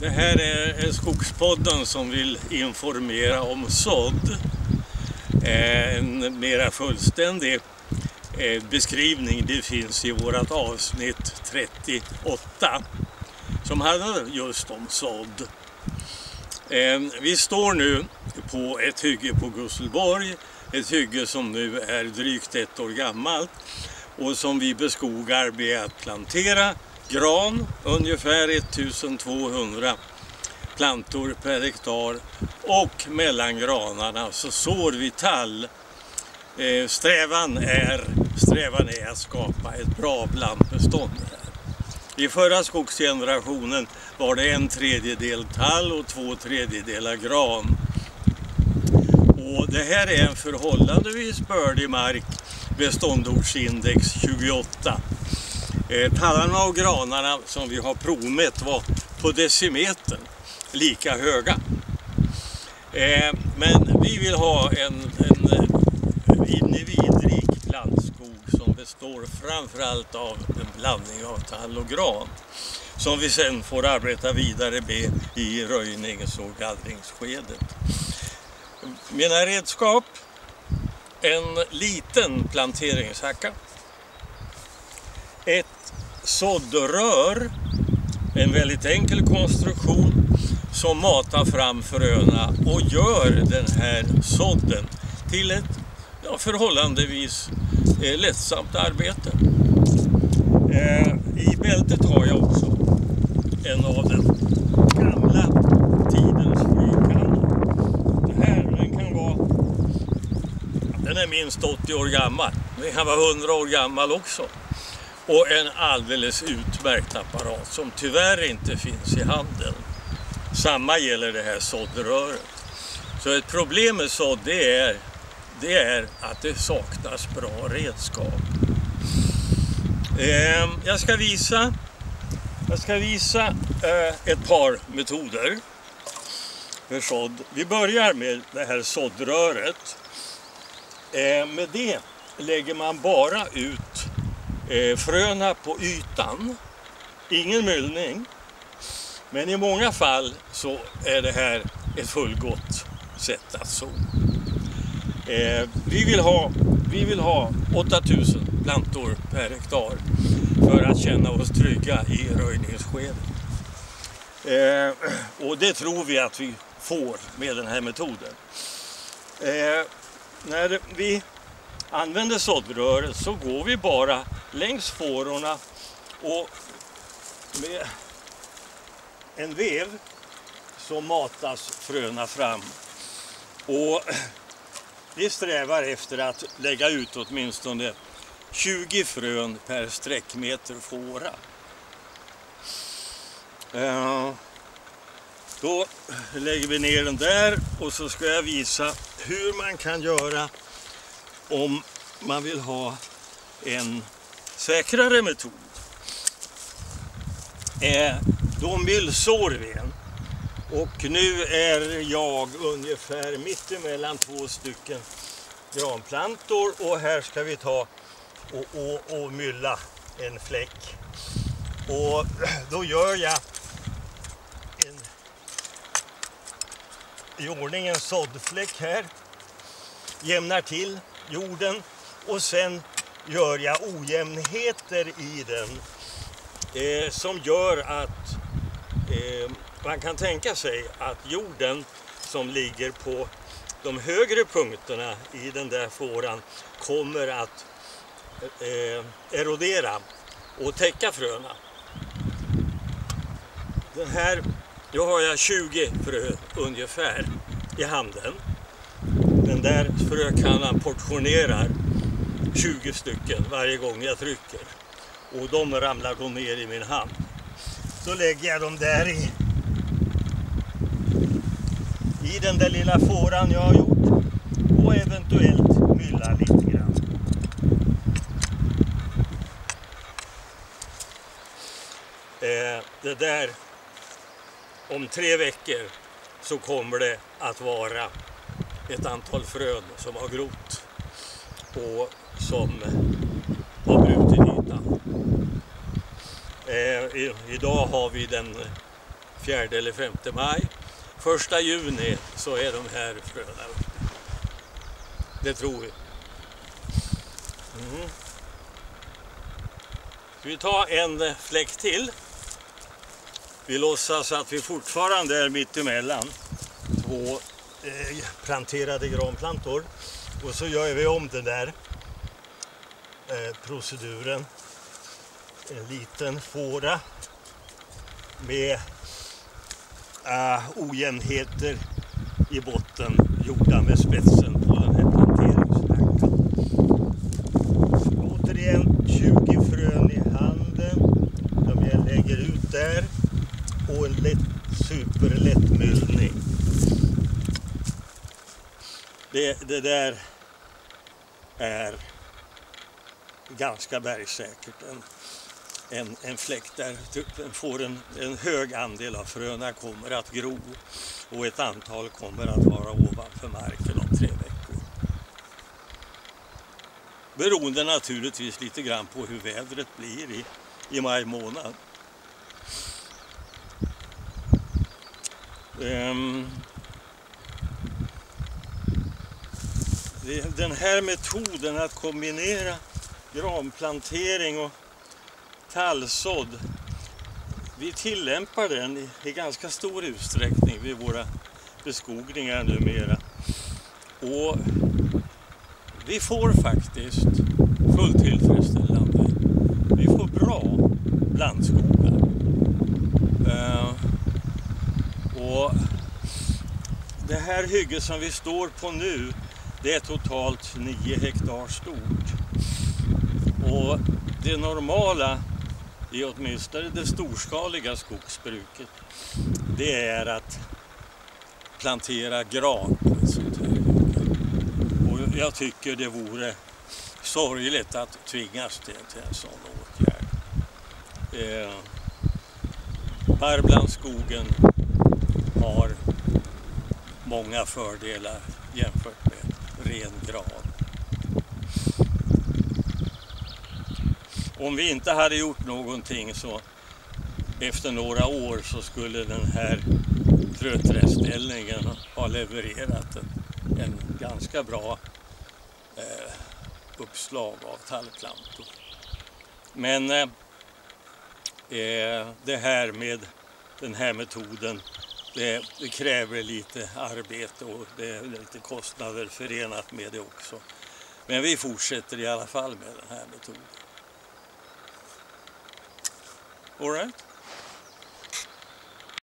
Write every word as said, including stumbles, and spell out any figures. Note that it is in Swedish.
Det här är Skogspodden som vill informera om sådd. En mera fullständig beskrivning det finns i vårt avsnitt trettioåtta som handlar just om sådd. Vi står nu på ett hygge på Gusselborg, ett hygge som nu är drygt ett år gammalt och som vi beskogar med att plantera gran, ungefär ettusentvåhundra plantor per hektar, och mellan granarna så sår vi tall. Eh, strävan, är, strävan är att skapa ett bra blandbestånd här. I förra skogsgenerationen var det en tredjedel tall och två tredjedelar gran. Och det här är en förhållandevis bördig mark med ståndortsindex tjugoåtta. Eh, tallarna och granarna som vi har provmätt var på decimetern lika höga. Eh, men vi vill ha en, en individrik plantskog som består framförallt av en blandning av tall och gran som vi sen får arbeta vidare med i röjnings- och gallringsskedet. Mina redskap: en liten planteringshacka, ett såddrör, en väldigt enkel konstruktion som matar fram fröna och gör den här sådden till ett ja, förhållandevis eh, lättsamt arbete. Eh, I bältet har jag också en av den gamla tidens frökannor. Den här den kan vara, den är minst åttio år gammal, den kan vara hundra år gammal också. Och en alldeles utmärkt apparat som tyvärr inte finns i handeln. Samma gäller det här såddröret. Så ett problem med sådd det är, det är att det saknas bra redskap. Eh, jag ska visa, jag ska visa eh, ett par metoder för sådd. Vi börjar med det här såddröret. Eh, med det lägger man bara ut Eh, fröna på ytan, ingen myllning, men i många fall så är det här ett fullgott sätt att så. Eh, vi vill ha, vi vill ha åttatusen plantor per hektar för att känna oss trygga i röjningsskedet. Eh, och det tror vi att vi får med den här metoden. Eh, när vi använder såddröret så går vi bara längs fårorna och med en vev så matas fröna fram. Och vi strävar efter att lägga ut åtminstone tjugo frön per sträckmeter fåra. Då lägger vi ner den där och så ska jag visa hur man kan göra om man vill ha en säkrare metod. Eh, då myllsår vi en. Och nu är jag ungefär mitt emellan två stycken granplantor och här ska vi ta och, och, och mylla en fläck. Och då gör jag en, i ordning en såddfläck här. Jämnar till jorden och sen gör jag ojämnheter i den eh, som gör att eh, man kan tänka sig att jorden som ligger på de högre punkterna i den där fåran kommer att eh, erodera och täcka fröna. Den här, då har jag tjugo frö ungefär i handen. Den där frökannan portionerar tjugo stycken varje gång jag trycker. Och de ramlar gå ner i min hand. Så lägger jag dem där i, i den där lilla fåran jag har gjort. Och eventuellt mylla lite grann. Eh, det där, om tre veckor så kommer det att vara ett antal frön som har grott och som har brutit ytan. Eh, i, idag har vi den fjärde eller femte maj. Första juni så är de här fröna uppe. Det tror vi. Mm. Ska vi ta en fläck till? Vi låtsas att vi fortfarande är mitt emellan två eh, planterade granplantor. Och så gör vi om den där eh, proceduren. En liten fåra med äh, ojämnheter i botten gjorda med spetsen på den här planteringshackan. Återigen tjugo frön i handen. De jag lägger ut där. Och en lätt, superlätt myllning. Det, det där är ganska bergsäkert en, en, en fläck där den får en, en hög andel av fröna kommer att gro och ett antal kommer att vara ovanför marken om tre veckor. Beroende naturligtvis lite grann på hur vädret blir i, i maj månad. Um, Den här metoden att kombinera granplantering och tallsådd, vi tillämpar den i, i ganska stor utsträckning vid våra beskogningar numera. Och vi får faktiskt fullt tillfredsställande. Vi får bra blandskogar. Uh, och det här hygge som vi står på nu, det är totalt nio hektar stort. Och det normala i åtminstone det storskaliga skogsbruket, det är att plantera gran på ett sånt här hygge. Och jag tycker det vore sorgligt att tvingas till, till en sån åtgärd. Eh, Parrblandskogen har många fördelar jämfört med ren gran. Om vi inte hade gjort någonting så efter några år så skulle den här fröträdställningen ha levererat en, en ganska bra eh, uppslag av tallplantor. Men eh, det här med den här metoden, Det, det kräver lite arbete och det är lite kostnader förenat med det också. Men vi fortsätter i alla fall med den här metoden. All right.